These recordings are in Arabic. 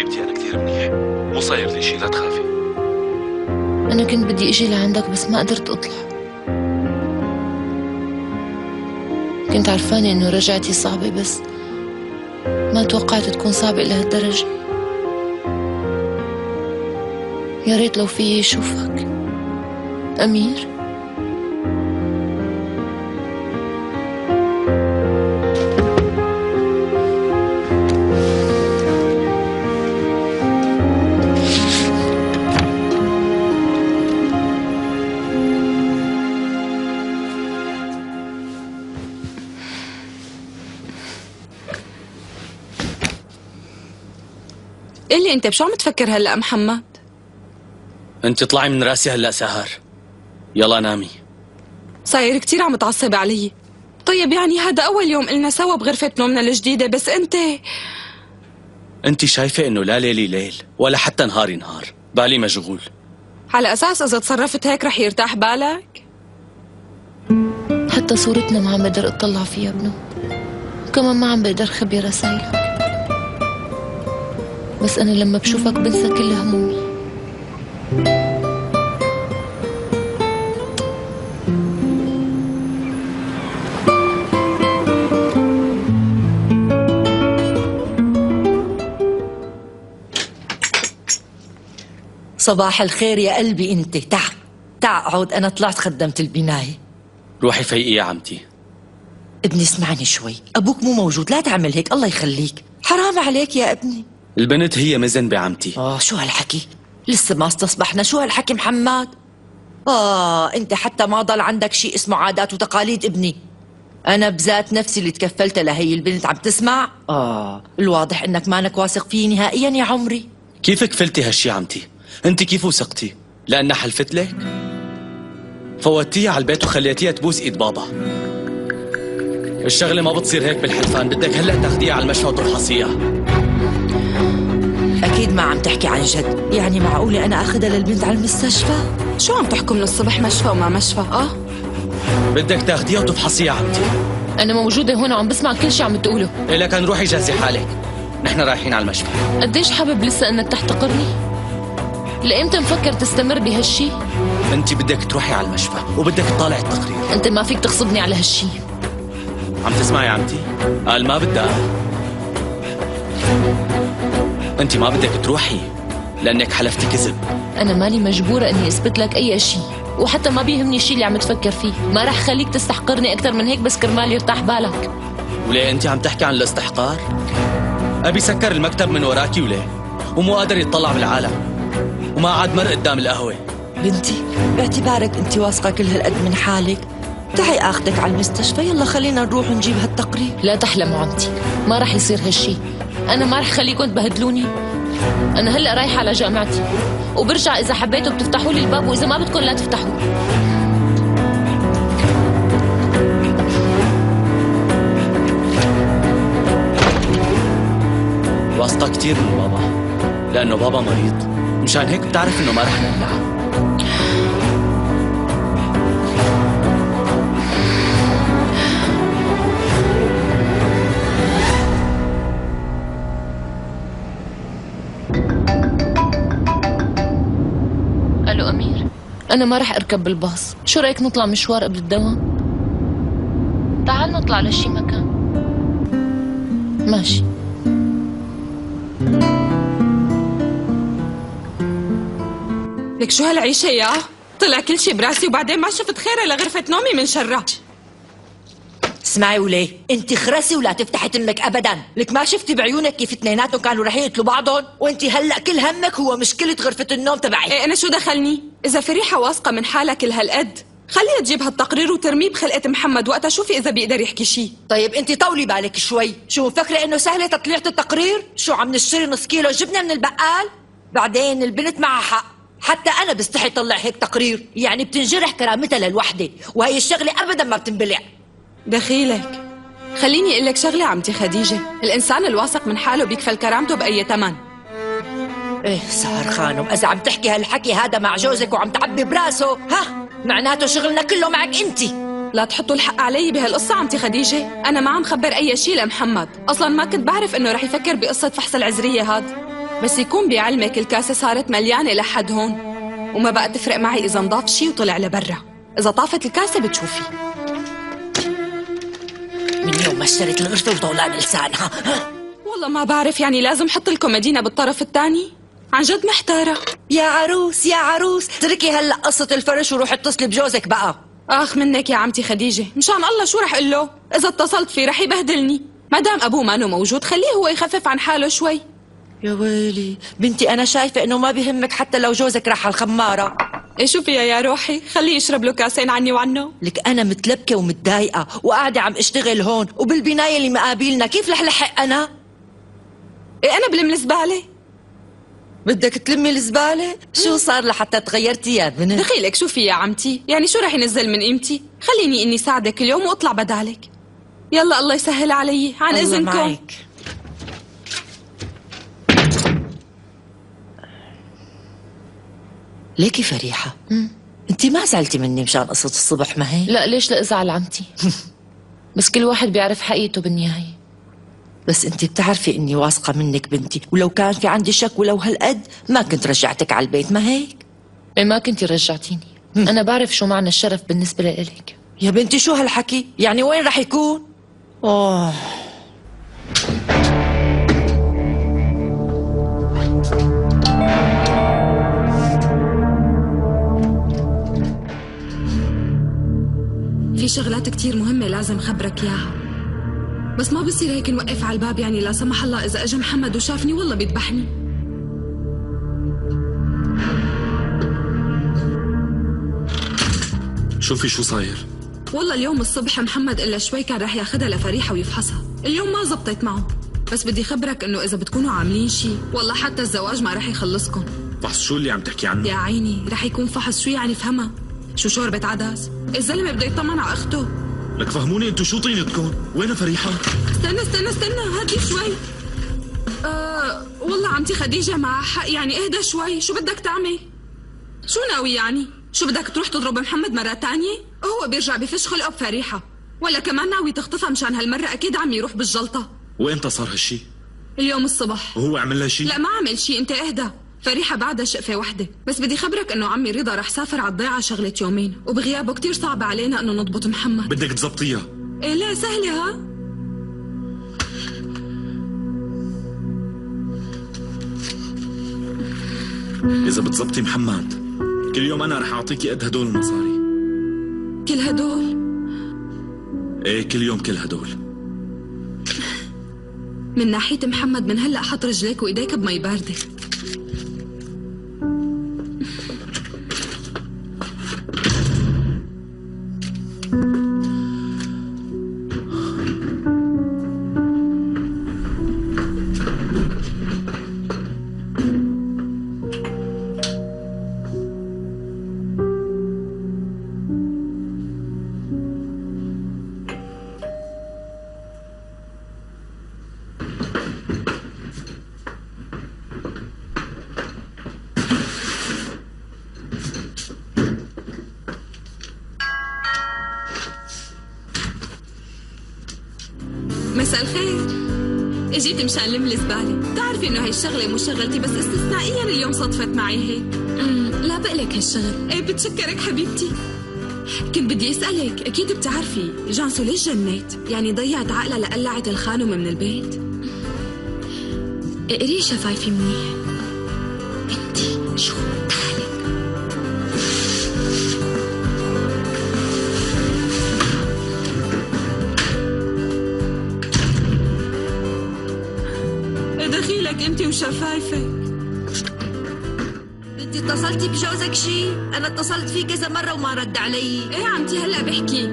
حبيبتي أنا كثير منيح، مو صاير لي شيء، لا تخافي. أنا كنت بدي أجي لعندك بس ما قدرت أطلع. كنت عرفانة إنه رجعتي صعبة بس ما توقعت تكون صعبة لهالدرجة. يا ريت لو فيي أشوفك أمير. قلي انت بشو عم تفكر هلا محمد؟ انت طلعي من راسي هلا سهر، يلا نامي. صاير كتير عم تعصب علي. طيب يعني هذا اول يوم قلنا سوا بغرفة نومنا الجديدة، بس انت شايفة انه لا ليلي ليل ولا حتى نهاري نهار، بالي مشغول. على اساس اذا تصرفت هيك رح يرتاح بالك؟ حتى صورتنا ما عم بقدر اطلع فيها ابنه، وكمان ما عم بقدر خبي رسايلك. بس أنا لما بشوفك بنسى كل همومي. صباح الخير يا قلبي. انت تعا اقعد، أنا طلعت خدمت البناية. روحي فيقي يا عمتي. ابني اسمعني شوي، أبوك مو موجود، لا تعمل هيك الله يخليك، حرام عليك يا ابني. البنت هي مزن بعمتي. شو هالحكي؟ لسه ما استصبحنا، شو هالحكي محمد؟ انت حتى ما ضل عندك شيء اسمه عادات وتقاليد ابني. انا بذات نفسي اللي تكفلت لهي البنت، عم تسمع؟ الواضح انك مانك واثق فيي نهائيا يا عمري. كيف كفلتي هالشي عمتي؟ انت كيف وثقتي؟ لأنها حلفت لك؟ فوتيها على البيت وخليتيها تبوس ايد بابا. الشغلة ما بتصير هيك بالحلفان، بدك هلا تاخديها على المشفى وتفحصيها. أكيد ما عم تحكي عن جد، يعني معقولة أنا أخذها للبنت على المستشفى؟ شو عم تحكوا من الصبح مشفى وما مشفى؟ بدك تاخديها وتفحصيها عمتي. أنا موجودة هون وعم بسمع كل شيء عم تقوله. إيه كان روحي جهزي حالك، نحن رايحين على المشفى. قديش حابب لسه إنك تحتقرني؟ لإمتى مفكر تستمر بهالشي؟ أنت بدك تروحي على المشفى وبدك تطالع التقرير. أنت ما فيك تغصبني على هالشي. عم تسمعي عمتي؟ قال ما بدها. أنت ما بدك تروحي لأنك حلفتي كذب. أنا مالي مجبورة إني أثبت لك أي شيء، وحتى ما بيهمني الشيء اللي عم تفكر فيه. ما رح خليك تستحقرني أكثر من هيك بس كرمال يرتاح بالك. وليه أنت عم تحكي عن الاستحقار؟ أبي سكر المكتب من وراكي وليه؟ ومو قادر يطلع بالعالم وما عاد مر قدام القهوة. بنتي باعتبارك أنت واثقة كل هالقد من حالك، تعي اخذك على المستشفى، يلا خلينا نروح ونجيب هالتقرير. لا تحلموا عمتي، ما رح يصير هالشي. أنا ما رح خليكم تبهدلوني. أنا هلأ رايحة على جامعتي وبرجع، إذا حبيتوا بتفتحوا لي الباب وإذا ما بدكم لا تفتحوا. واثقة كتير من بابا لأنه بابا مريض، مشان هيك بتعرف إنه ما رح نمنعه. ألو أمير، أنا ما رح أركب بالباص، شو رأيك نطلع مشوار قبل الدوام؟ تعال نطلع لشي مكان. ماشي. لك شو هالعيشة يا؟ طلع كل شي براسي وبعدين ما شفت خيرها لغرفة نومي من شرها. اسمعي وليه، انت خرسي ولا تفتحي تمك ابدا، لك ما شفتي بعيونك كيف اثنيناتهم كانوا رح يقتلوا بعضهم، وانت هلا كل همك هو مشكلة غرفة النوم تبعي. ايه انا شو دخلني؟ اذا فريحة واثقة من حالها كل هالقد، خليها تجيب هالتقرير وترميه بخلقة محمد، وقتها شوفي اذا بيقدر يحكي شي. طيب انت طولي بالك شوي، شو مفكرة انه سهلة تطليعة التقرير؟ شو عم نشتري نص كيلو جبنة من البقال؟ بعدين البنت معها حق، حتى انا بستحي طلع هيك تقرير، يعني بتنجرح كرامتها للوحدة، وهي الشغلة ابدا ما بتنبلع. دخيلك، خليني اقول لك شغلة عمتي خديجة، الانسان الواثق من حاله بيكفل كرامته باي ثمن. ايه سهر خانم، اذا عم تحكي هالحكي هذا مع جوزك وعم تعبي براسه، معناته شغلنا كله معك انت. لا تحطوا الحق علي بهالقصة عمتي خديجة، انا ما عم خبر اي شيء لمحمد، اصلا ما كنت بعرف انه رح يفكر بقصة فحص العذرية هاد. بس يكون بعلمك الكاسة صارت مليانة لحد هون، وما بقى تفرق معي إذا انضاف شي وطلع لبرا. إذا طافت الكاسة بتشوفي. من يوم ما اشتريت القرفة وطولان لسانها. والله ما بعرف، يعني لازم حط لكم مدينة بالطرف الثاني؟ عن جد محتارة. يا عروس يا عروس، تركي هلا قصة الفرش وروح اتصلي بجوزك بقى. آخ منك يا عمتي خديجة، مشان الله شو رح قل له؟ إذا اتصلت فيه رح يبهدلني. ما دام أبوه مانو موجود خليه هو يخفف عن حاله شوي. يا ويلي بنتي، أنا شايفة إنه ما بيهمك حتى لو جوزك راح على الخمارة. إيه شو فيها يا روحي؟ خليه يشرب له كاسين عني وعنه. لك أنا متلبكة ومتضايقة وقاعدة عم اشتغل هون وبالبناية اللي مقابلنا، كيف رح لحق أنا؟ إيه أنا بلم الزبالة. بدك تلمي الزبالة؟ شو صار لحتى تغيرتي يا بنت؟ دخيلك شو في يا عمتي؟ يعني شو رح ينزل من قيمتي؟ خليني إني ساعدك اليوم وأطلع بدالك. يلا الله يسهل علي، عن إذنكم. معك. ليكي فريحة، انت ما زعلتي مني مشان قصة الصبح ما هي؟ لا ليش لا ازعل عمتي؟ بس كل واحد بيعرف حقيقته بالنهاية. بس انت بتعرفي اني واثقة منك بنتي، ولو كان في عندي شك ولو هالقد ما كنت رجعتك على البيت، ما هيك؟ إيه ما كنتي رجعتيني. أنا بعرف شو معنى الشرف بالنسبة لإلك. يا بنتي شو هالحكي؟ يعني وين رح يكون؟ اوه في شغلات كتير مهمة لازم خبرك إياها، بس ما بصير هيك نوقف على الباب، يعني لا سمح الله إذا أجا محمد وشافني والله بيذبحني. شوفي شو صاير. والله اليوم الصبح محمد إلا شوي كان رح ياخدها لفريحة ويفحصها، اليوم ما زبطت معه. بس بدي خبرك إنه إذا بتكونوا عاملين شي والله حتى الزواج ما رح يخلصكم. فحص شو اللي عم تحكي عنه؟ يا عيني رح يكون فحص، شو يعني فهمها؟ شو شوربة عدس؟ الزلمة بده يطمن على أخته. لك فهموني انتو شو طينتكم؟ وين فريحة؟ استنى هدي شوي. والله عمتي خديجة معها حق، يعني اهدى شوي. شو بدك تعمل؟ شو ناوي يعني؟ شو بدك تروح تضرب محمد مرة تانية؟ هو بيرجع بفش خلقه بفريحة، ولا كمان ناوي تخطفها مشان هالمرة أكيد عم يروح بالجلطة. وإمتى صار هالشي؟ اليوم الصبح. وهو عمل لها شي؟ لا ما عمل شي، انت اهدى. فريحة بعدها شقفة وحدة، بس بدي خبرك انه عمي رضا رح سافر على الضيعة شغلة يومين، وبغيابه كتير صعب علينا انه نضبط محمد. بدك تزبطيها؟ ايه لا سهلة ها؟ إذا بتزبطي محمد كل يوم أنا رح أعطيكي قد هدول المصاري. كل هدول؟ إيه كل يوم كل هدول. من ناحية محمد من هلأ حط رجليك وإيديك بمي باردة. مساء الخير. اجيت مشان لم الزبالة، بتعرفي انه هاي الشغلة مو شغلتي، بس استثنائيا اليوم صدفت معي هيك. لا بقلك هالشغل. ايه بتشكرك حبيبتي. كنت بدي اسألك، اكيد بتعرفي جانسو ليش جنيت؟ يعني ضيعت عقلها لقلعت الخانم من البيت؟ اقري شفايفي منيح. انتي شو تعالي. دخيلك انت وشفايفك. انت اتصلتي بجوزك شي؟ انا اتصلت فيه كذا مرة وما رد علي. ايه عمتي هلأ بحكي.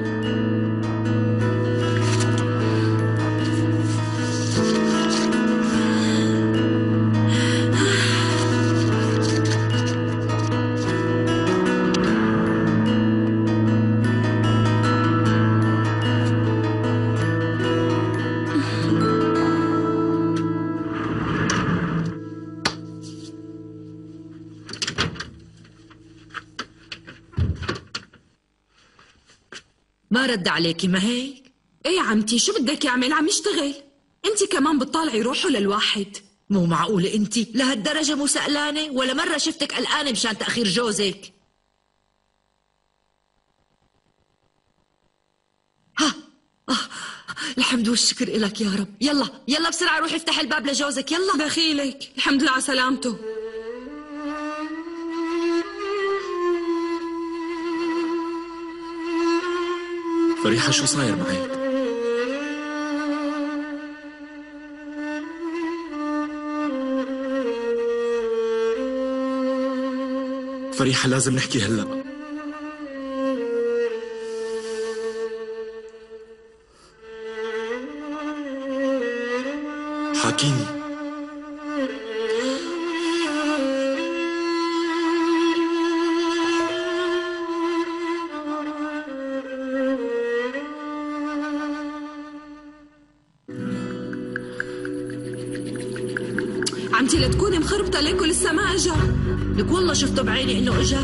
ما رد عليكي ما هيك؟ ايه يا عمتي شو بدك يعمل؟ عم يشتغل. انت كمان بتطالعي روحه للواحد. مو معقولة انتي لهالدرجة مو سألانة؟ ولا مرة شفتك قلقانة مشان تأخير جوزك؟ الحمد والشكر إلك يا رب. يلا يلا بسرعة روحي افتح الباب لجوزك. يلا دخيلك، الحمد لله على سلامته. فريحة شو صاير معك؟ فريحة لازم نحكي هلأ. حاكيني. عمتي لتكوني مخربطة ليك ولسه ما اجا. لك والله شفته بعيني انه اجا.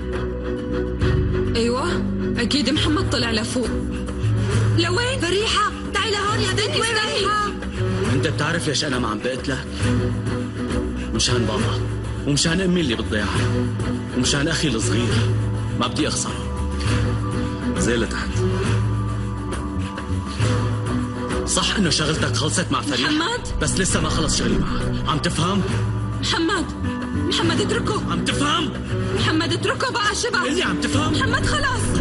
ايوه اكيد محمد طلع لفوق. لوين؟ فريحة تعي لهون يا بنت. وين فريحة؟ انت بتعرف ليش انا ما عم بقتلك؟ مشان بابا ومشان امي اللي بتضيعها ومشان اخي الصغير، ما بدي اخسر. زي لتحت. صح انه شغلتك خلصت مع فريحة محمد؟ بس لسه ما خلص شغلي معك. عم تفهم؟ محمد اتركه. عم تفهم؟ محمد اتركه بقى شبع. اللي عم تفهم؟ محمد خلاص.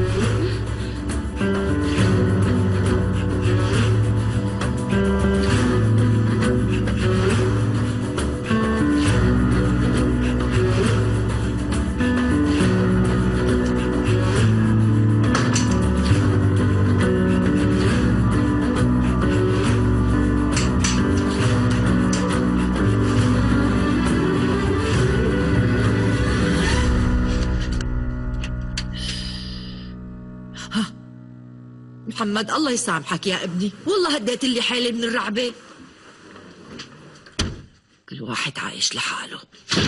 محمد الله يسامحك يا ابني، والله هديت لي حالي من الرعبة. كل واحد عايش لحاله.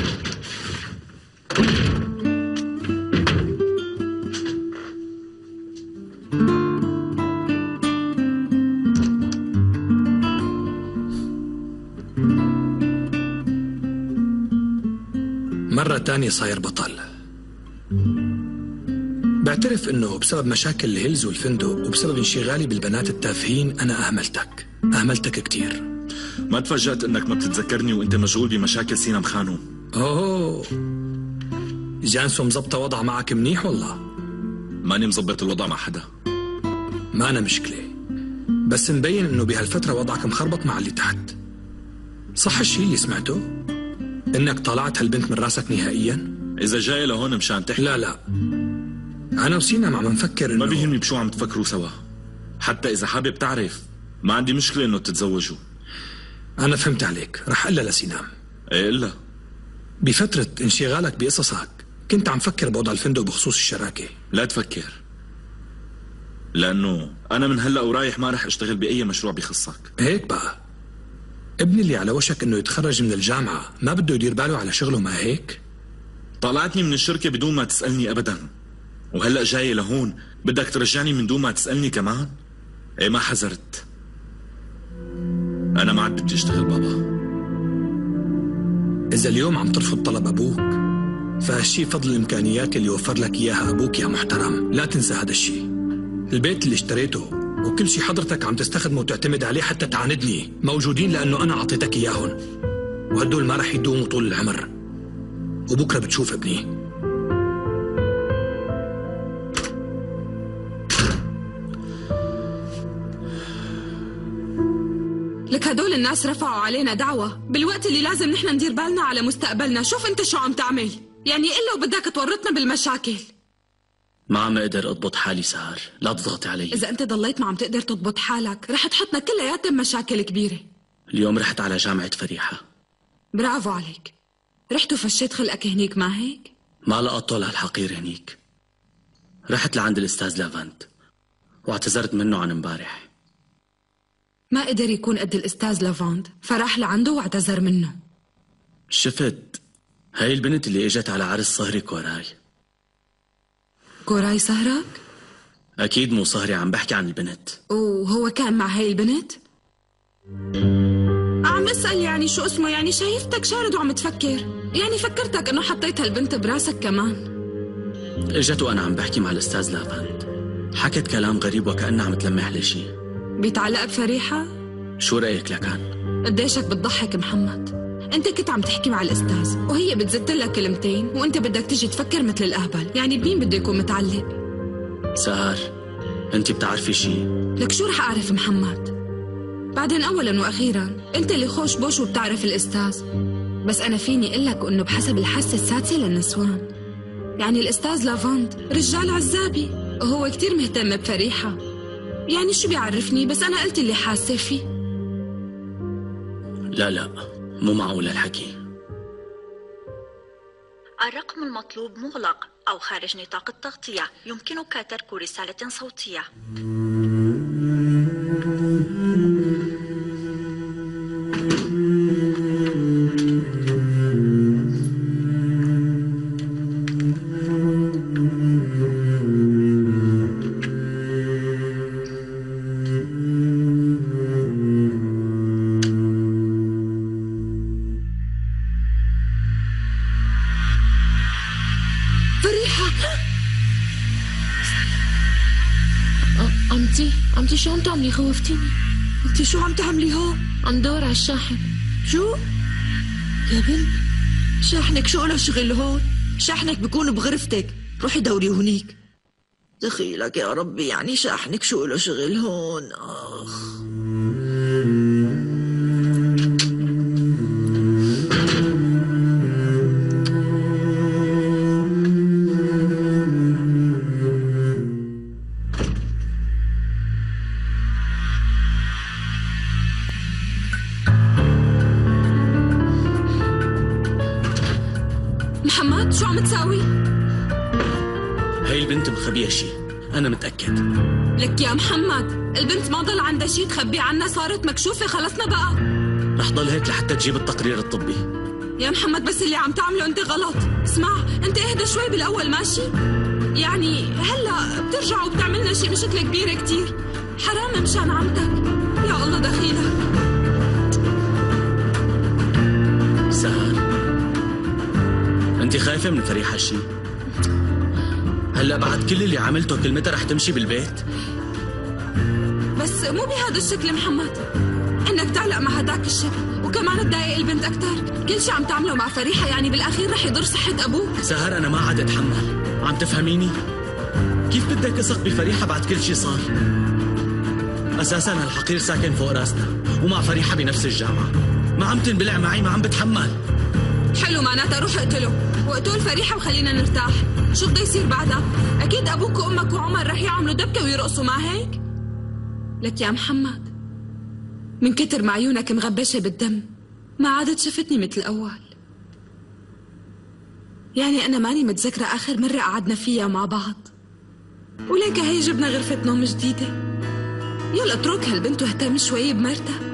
مرة تانية صاير بطل. بعترف انه بسبب مشاكل الهيلز والفندق وبسبب انشغالي بالبنات التافهين انا اهملتك كتير. ما تفاجأت انك ما بتتذكرني وانت مشغول بمشاكل سينا مخانو. اوه جانسو مزبطة وضع معك منيح والله. ماني مزبط الوضع مع حدا. ما أنا مشكلة، بس مبين انه بهالفترة وضعك مخربط مع اللي تحت. صح الشيء اللي سمعته؟ انك طلعت هالبنت من راسك نهائيا؟ اذا جاي لهون مشان تحكي. لا انا وسينا عم نفكر انه ما بيهمني بشو عم تفكروا سوا. حتى اذا حابب تعرف ما عندي مشكلة انه تتزوجوا. انا فهمت عليك، رح اقلها لسينام. ايه الا بفترة انشغالك بقصصك كنت عم فكر بوضع الفندق بخصوص الشراكة. لا تفكر، لانه انا من هلا ورايح ما رح اشتغل باي مشروع بخصك. هيك بقى ابني اللي على وشك انه يتخرج من الجامعة ما بده يدير باله على شغله، ما هيك؟ طلعتني من الشركة بدون ما تسألني ابدا، وهلأ جاي لهون بدك ترجعني من دون ما تسألني كمان؟ ايه ما حذرت. انا ما عاد بدي اشتغل بابا. اذا اليوم عم ترفض طلب ابوك فهالشي فضل الامكانيات اللي وفر لك اياها ابوك يا محترم. لا تنسى هذا الشي. البيت اللي اشتريته وكل شي حضرتك عم تستخدمه وتعتمد عليه حتى تعاندني موجودين لانه انا اعطيتك اياهم، وهدول ما رح يدوموا طول العمر. وبكره بتشوف ابني. لك هدول الناس رفعوا علينا دعوة بالوقت اللي لازم نحن ندير بالنا على مستقبلنا. شوف انت شو عم تعمل، يعني إلا وبدك تورطنا بالمشاكل. ما عم اقدر اضبط حالي سهر، لا تضغطي علي. إذا انت ضليت ما عم تقدر تضبط حالك رح تحطنا كلياتنا بمشاكل كبيرة. اليوم رحت على جامعة فريحة. برافو عليك، رحت وفشيت خلقك هنيك ما هيك؟ ما لقطته لهالحقير هنيك. رحت لعند الأستاذ لافنت واعتذرت منه عن امبارح. ما قدر يكون قد الأستاذ لافاند فراح لعنده واعتذر منه. شفت هاي البنت اللي اجت على عرس صهري كوراي. كوراي سهرك؟ أكيد مو صهري، عم بحكي عن البنت. وهو كان مع هاي البنت؟ عم اسأل يعني شو اسمه، يعني شايفتك شارد وعم تفكر، يعني فكرتك انه حطيت هالبنت براسك كمان. اجت وانا عم بحكي مع الاستاذ لافند، حكت كلام غريب وكأنها عم تلمح لشي. بيتعلق بفريحة؟ شو رأيك لكان؟ قديشك بتضحك محمد. انت كنت عم تحكي مع الاستاذ وهي بتزت لك كلمتين وانت بدك تيجي تفكر مثل الاهبل، يعني بمين بده يكون متعلق؟ سهر، انت بتعرفي شي؟ لك شو رح اعرف محمد؟ بعدين اولا واخيرا انت اللي خوش بوش وبتعرف الاستاذ، بس انا فيني اقول لك انه بحسب الحاسه السادسه للنسوان. يعني الاستاذ لافند رجال عزابي وهو كتير مهتم بفريحه، يعني شو بيعرفني، بس انا قلت اللي حاسه فيه. لا مو معقول الحكي. الرقم المطلوب مغلق أو خارج نطاق التغطية، يمكنك ترك رسالة صوتية. عمتي شو عم تعملي؟ خوفتيني. انت شو عم تعملي هون؟ عم دور على الشاحن. شو؟ يا بنت، شاحنك شو له شغل هون؟ شاحنك بيكون بغرفتك، روحي دوري هونيك. دخيلك يا ربي، يعني شاحنك شو له شغل هون؟ اخ. محمد شو عم تساوي؟ هاي البنت مخبية شي، أنا متأكد. لك يا محمد، البنت ما ضل عندها شي تخبي عنا، صارت مكشوفة، خلصنا بقى. رح ضل هيك لحتى تجيب التقرير الطبي. يا محمد بس اللي عم تعمله انت غلط. اسمع، انت اهدى شوي بالأول ماشي؟ يعني هلا بترجع وبتعملنا شي مشكلة كبيرة كتير، حرام مشان عمتك. يا الله دخيلك. سهر، انت خايفة من فريحة شي؟ هلا بعد كل اللي عملته كلمتها رح تمشي بالبيت؟ بس مو بهذا الشكل محمد، انك تعلق مع هداك الشكل وكمان تضايق البنت اكثر. كل شي عم تعمله مع فريحة يعني بالاخير رح يضر صحة ابوك. سهر انا ما عاد اتحمل، عم تفهميني؟ كيف بدك اثق بفريحة بعد كل شي صار؟ اساسا الحقير ساكن فوق راسنا ومع فريحة بنفس الجامعة، ما عم تنبلع معي، ما عم بتحمل. حلو، معناتها روح اقتله واقتل فريحة وخلينا نرتاح. شو بده يصير بعدها؟ اكيد ابوك وامك وعمر رح يعملوا دبكة ويرقصوا، ما هيك؟ لك يا محمد، من كتر ما عيونك مغبشة بالدم ما عادت شفتني مثل الاول. يعني انا ماني متذكرة اخر مرة قعدنا فيها مع بعض، وليك هي جبنا غرفة نوم جديدة. يلا اترك هالبنت واهتم شوي بمرتك.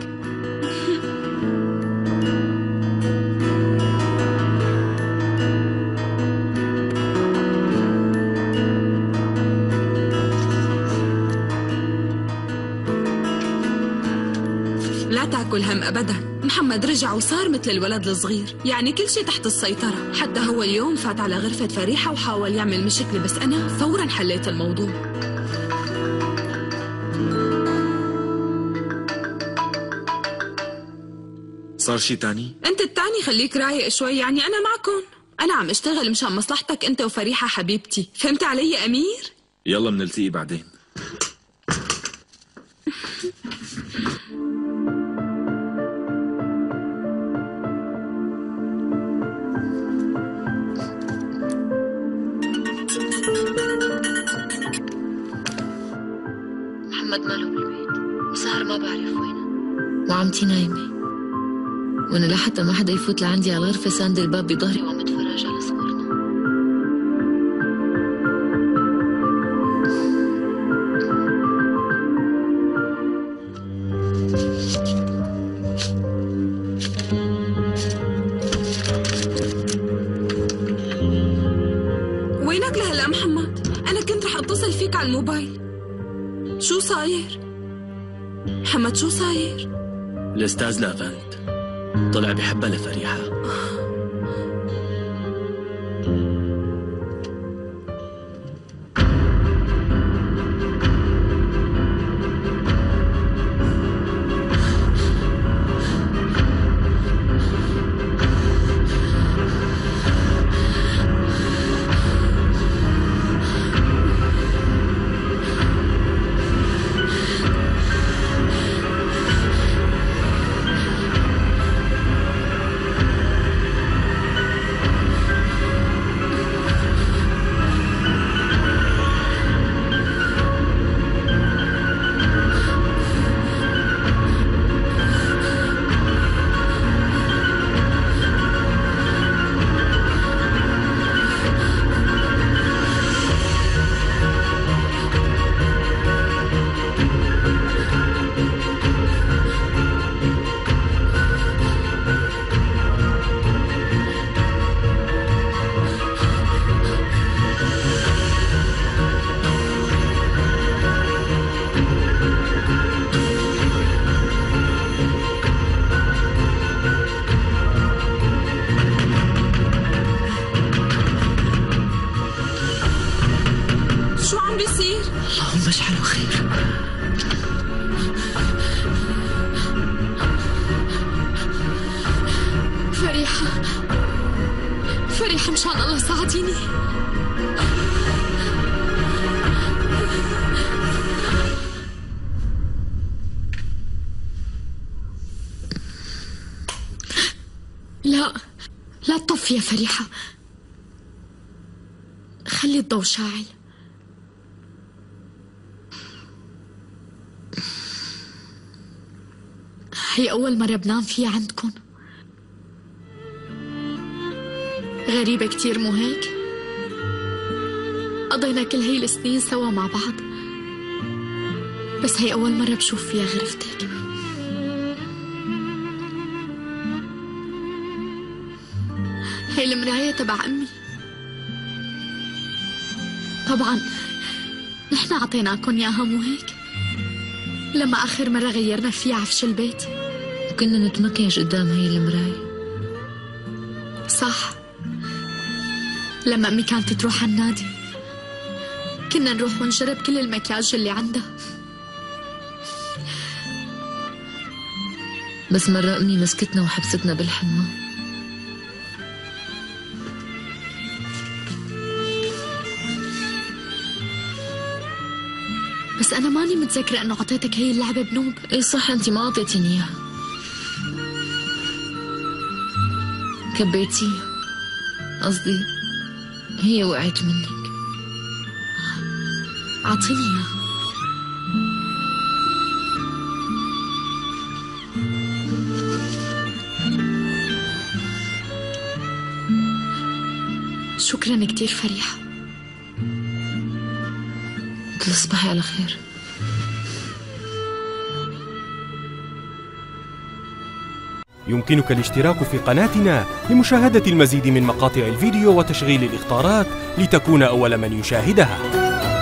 لا تاكل هم ابدا، محمد رجع وصار مثل الولد الصغير، يعني كل شيء تحت السيطرة. حتى هو اليوم فات على غرفة فريحة وحاول يعمل مشكلة، بس انا فورا حليت الموضوع. صار شي تاني؟ انت التاني خليك رايق شوي، يعني انا معكم، انا عم اشتغل مشان مصلحتك انت وفريحة حبيبتي، فهمت علي يا امير؟ يلا منلتقي بعدين. محمد ماله بالبيت وسهر ما بعرف وينها، وعمتي نايمة، وانا لحتى ما حدا يفوت لعندي على الغرفة ساند الباب بظهري وعم بتفرج على صورنا. وينك لهلا محمد؟ انا كنت رح اتصل فيك على الموبايل. شو صاير؟ محمد شو صاير؟ الأستاذ لافند طلع بحبها لفريحة. اللهم اجعله خير. فريحة مشان الله ساعديني. لا تطفي يا فريحة، خلي الضوء شاعل. هي أول مرة بنام فيها عندكن. غريبة كتير مو هيك؟ قضينا كل هاي السنين سوا مع بعض، بس هي أول مرة بشوف فيها غرفتك. هي المراية تبع أمي. طبعا نحن عطيناكن ياها مو هيك؟ لما آخر مرة غيرنا فيها عفش البيت كنا نتمكيج قدام هي المراية. صح، لما أمي كانت تروح على النادي كنا نروح ونجرب كل المكياج اللي عندها. بس مرة أمي مسكتنا وحبستنا بالحمام. بس أنا ماني متذكرة إنه عطيتك هي اللعبة بنوب. إيه صح، أنت ما أعطيتيني إياها، كبيتيها. قصدي هي وقعت منك. أعطيني إياها. شكرا كتير فريحة. تصبحي على خير. يمكنك الاشتراك في قناتنا لمشاهدة المزيد من مقاطع الفيديو وتشغيل الإخطارات لتكون أول من يشاهدها.